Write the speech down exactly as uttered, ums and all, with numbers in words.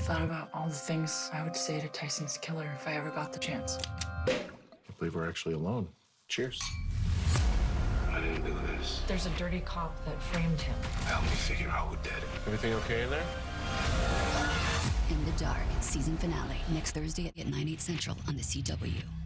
thought about all the things I would say to Tyson's killer if I ever got the chance. I believe we're actually alone. Cheers. I didn't do this. There's a dirty cop that framed him. Help me figure out who did it. Everything okay in there? In the Dark, season finale, next Thursday at nine, eight central on the C W.